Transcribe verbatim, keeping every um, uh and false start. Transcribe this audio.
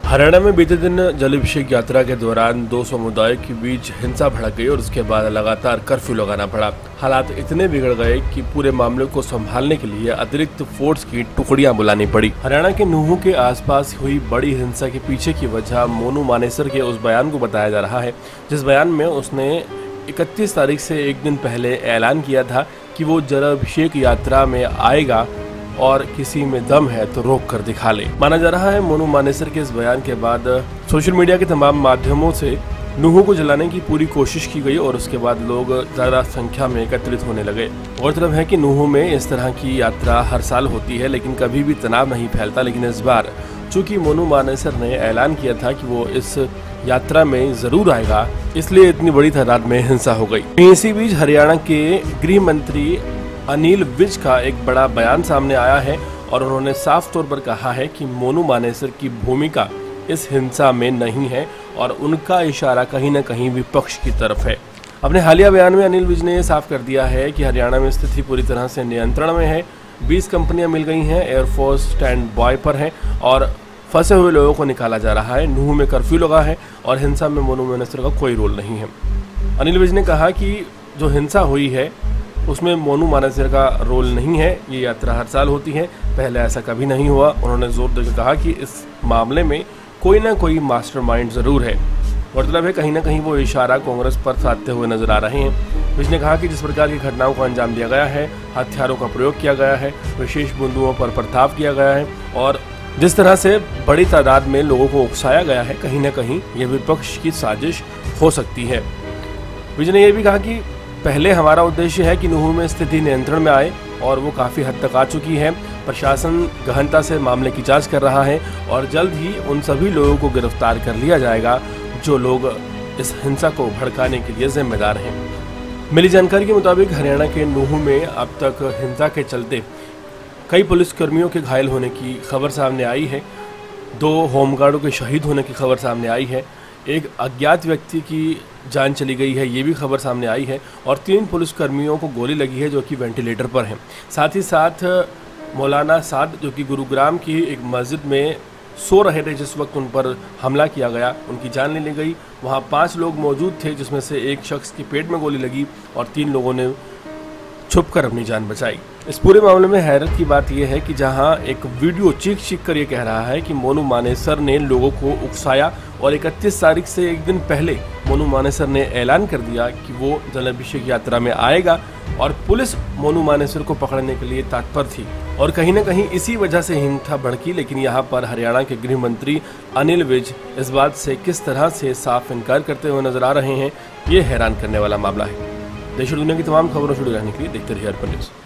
हरियाणा में बीते दिन जलाभिषेक यात्रा के दौरान दो समुदायों के बीच हिंसा भड़क गई और उसके बाद लगातार कर्फ्यू लगाना पड़ा। हालात इतने बिगड़ गए कि पूरे मामले को संभालने के लिए अतिरिक्त फोर्स की टुकड़ियां बुलानी पड़ी। हरियाणा के नूहू के आसपास हुई बड़ी हिंसा के पीछे की वजह मोनू मानेसर के उस बयान को बताया जा रहा है, जिस बयान में उसने इकतीस तारीख से एक दिन पहले ऐलान किया था कि वो जलाभिषेक यात्रा में आएगा और किसी में दम है तो रोक कर दिखा ले। माना जा रहा है मोनू मानेसर के इस बयान के बाद सोशल मीडिया के तमाम माध्यमों से नूहू को जलाने की पूरी कोशिश की गई और उसके बाद लोग ज्यादा संख्या में एकत्रित होने लगे। गौरतलब है कि नूहू में इस तरह की यात्रा हर साल होती है, लेकिन कभी भी तनाव नहीं फैलता। लेकिन इस बार चूंकि मोनू मानेसर ने ऐलान किया था कि वो इस यात्रा में जरूर आएगा, इसलिए इतनी बड़ी तादाद में हिंसा हो गई। इसी बीच हरियाणा के गृह मंत्री अनिल विज का एक बड़ा बयान सामने आया है और उन्होंने साफ तौर पर कहा है कि मोनू मानेसर की भूमिका इस हिंसा में नहीं है और उनका इशारा कहीं न कहीं विपक्ष की तरफ है। अपने हालिया बयान में अनिल विज ने यह साफ कर दिया है कि हरियाणा में स्थिति पूरी तरह से नियंत्रण में है। बीस कंपनियां मिल गई हैं, एयरफोर्स स्टैंड बाय पर है और फंसे हुए लोगों को निकाला जा रहा है। नूहू में कर्फ्यू लगा है और हिंसा में मोनू मानेसर का कोई रोल नहीं है। अनिल विज ने कहा कि जो हिंसा हुई है उसमें मोनू मानेसर का रोल नहीं है। ये यात्रा हर साल होती है, पहले ऐसा कभी नहीं हुआ। उन्होंने जोर देकर कहा कि इस मामले में कोई ना कोई मास्टरमाइंड जरूर है। मतलब है कहीं ना कहीं वो इशारा कांग्रेस पर साधते हुए नजर आ रहे हैं। विज ने कहा कि जिस प्रकार की घटनाओं को अंजाम दिया गया है, हथियारों का प्रयोग किया गया है, विशेष बिंदुओं पर प्रताप किया गया है और जिस तरह से बड़ी तादाद में लोगों को उकसाया गया है, कहीं ना कहीं ये विपक्ष की साजिश हो सकती है। विज ने यह भी कहा कि पहले हमारा उद्देश्य है कि नूहू में स्थिति नियंत्रण में आए और वो काफ़ी हद तक आ चुकी है। प्रशासन गहनता से मामले की जांच कर रहा है और जल्द ही उन सभी लोगों को गिरफ्तार कर लिया जाएगा जो लोग इस हिंसा को भड़काने के लिए जिम्मेदार हैं। मिली जानकारी के मुताबिक हरियाणा के नूहू में अब तक हिंसा के चलते कई पुलिसकर्मियों के घायल होने की खबर सामने आई है। दो होमगार्डों के शहीद होने की खबर सामने आई है। एक अज्ञात व्यक्ति की जान चली गई है, ये भी खबर सामने आई है और तीन पुलिसकर्मियों को गोली लगी है जो कि वेंटिलेटर पर हैं। साथ ही साथ मौलाना साद जो कि गुरुग्राम की एक मस्जिद में सो रहे थे जिस वक्त उन पर हमला किया गया, उनकी जान ले ली गई। वहाँ पांच लोग मौजूद थे जिसमें से एक शख्स के पेट में गोली लगी और तीन लोगों ने छुपकर अपनी जान बचाई। इस पूरे मामले में हैरत की बात यह है कि जहां एक वीडियो चीख चीख कर ये कह रहा है कि मोनू मानेसर ने लोगों को उकसाया और इकतीस तारीख से एक दिन पहले मोनू मानेसर ने ऐलान कर दिया कि वो जलाभिषेक यात्रा में आएगा और पुलिस मोनू मानेसर को पकड़ने के लिए तत्पर थी और कहीं ना कहीं इसी वजह से हिंसा भड़की। लेकिन यहाँ पर हरियाणा के गृह मंत्री अनिल विज इस बात से किस तरह से साफ इनकार करते हुए नजर आ रहे हैं, ये हैरान करने वाला मामला है। देश और दुनिया की तमाम खबरों से जुड़े रहने के लिए देखते रहिए अर्पण न्यूज़।